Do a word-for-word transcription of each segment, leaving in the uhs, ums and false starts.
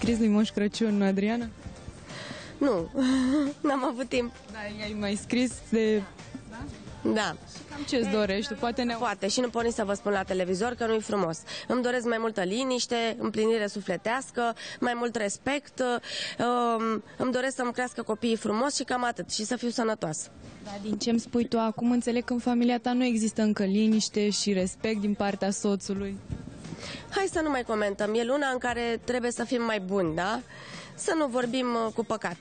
scris lui Moș Crăciun, Adriana? Nu, n-am avut timp. Da, i-ai mai scris de... Da. Cam ce-ți dorești? Poate ne... Poate și nu pot nici să vă spun la televizor că nu-i frumos. Îmi doresc mai multă liniște, împlinire sufletească, mai mult respect, um, îmi doresc să-mi crească copiii frumos și cam atât, și să fiu sănătoasă. Da, din ce îmi spui tu acum, înțeleg că în familia ta nu există încă liniște și respect din partea soțului. Hai să nu mai comentăm, e luna în care trebuie să fim mai buni, da? Să nu vorbim cu păcat.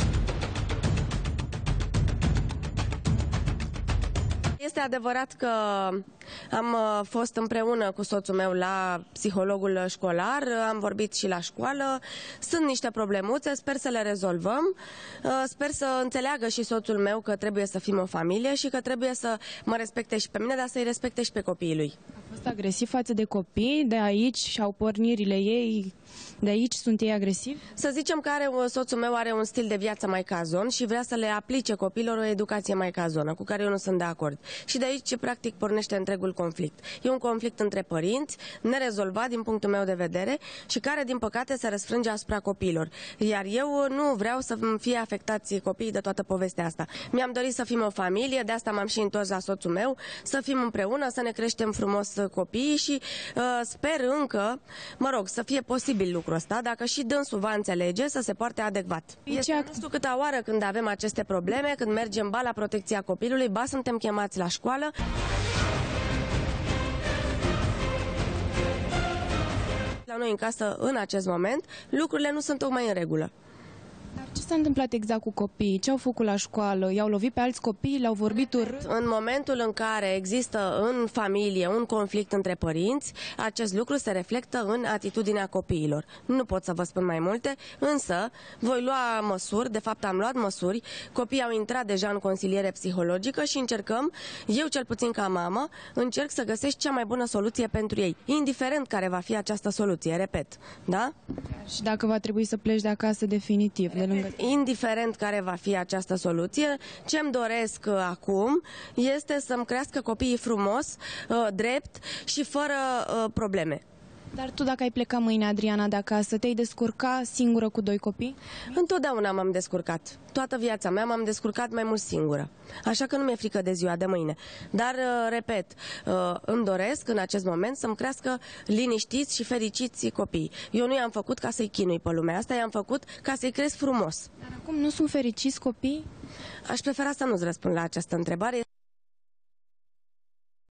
Este adevărat că am fost împreună cu soțul meu la psihologul școlar, am vorbit și la școală, sunt niște problemuțe, sper să le rezolvăm, sper să înțeleagă și soțul meu că trebuie să fim o familie și că trebuie să mă respecte și pe mine, dar să-i respecte și pe copiii lui. A fost agresiv față de copii, de aici și-au pornirile ei, de aici sunt ei agresivi? Să zicem că are, soțul meu are un stil de viață mai cazon și vrea să le aplice copiilor o educație mai cazonă, cu care eu nu sunt de acord. Și de aici, practic, pornește întregul conflict. E un conflict între părinți, nerezolvat din punctul meu de vedere și care, din păcate, se răsfrânge asupra copiilor. Iar eu nu vreau să fie afectați copiii de toată povestea asta. Mi-am dorit să fim o familie, de asta m-am și întors la soțul meu, să fim împreună, să ne creștem frumos copiii și uh, sper încă, mă rog, să fie posibil lucrul ăsta, dacă și dânsul va înțelege, să se poarte adecvat. Este nu știu câta oară când avem aceste probleme, când mergem ba la protecția copilului, ba suntem chemați la școală. La noi în casă, în acest moment, lucrurile nu sunt tocmai în regulă. Dar ce s-a întâmplat exact cu copiii? Ce au făcut la școală? I-au lovit pe alți copii? Le-au vorbit urât? În momentul în care există în familie un conflict între părinți, acest lucru se reflectă în atitudinea copiilor. Nu pot să vă spun mai multe, însă voi lua măsuri, de fapt am luat măsuri, copiii au intrat deja în consiliere psihologică și încercăm, eu cel puțin ca mamă, încerc să găsesc cea mai bună soluție pentru ei, indiferent care va fi această soluție, repet, da? Și dacă va trebui să pleci de acasă definitiv, de lângă... Indiferent care va fi această soluție, ce-mi doresc uh, acum este să-mi crească copiii frumos, uh, drept și fără uh, probleme. Dar tu, dacă ai pleca mâine, Adriana, de acasă, te-ai descurca singură cu doi copii? Întotdeauna m-am descurcat. Toată viața mea m-am descurcat mai mult singură. Așa că nu mi-e frică de ziua de mâine. Dar, repet, îmi doresc în acest moment să-mi crească liniștiți și fericiți copiii. Eu nu i-am făcut ca să-i chinui pe lumea asta, i-am făcut ca să-i cresc frumos. Dar acum nu sunt fericiți copiii? Aș prefera să nu-ți răspund la această întrebare.